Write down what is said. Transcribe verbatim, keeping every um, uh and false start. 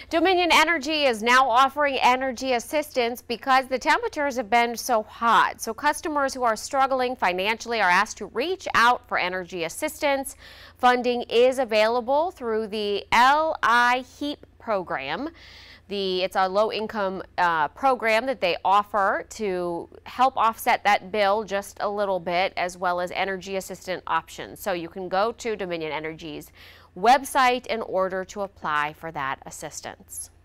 Dominion Energy is now offering energy assistance because the temperatures have been so hot. So customers who are struggling financially are asked to reach out for energy assistance. Funding is available through the L I HEAP program. The, it's a low-income uh, program that they offer to help offset that bill just a little bit, as well as energy assistant options. So you can go to Dominion Energy's website in order to apply for that assistance.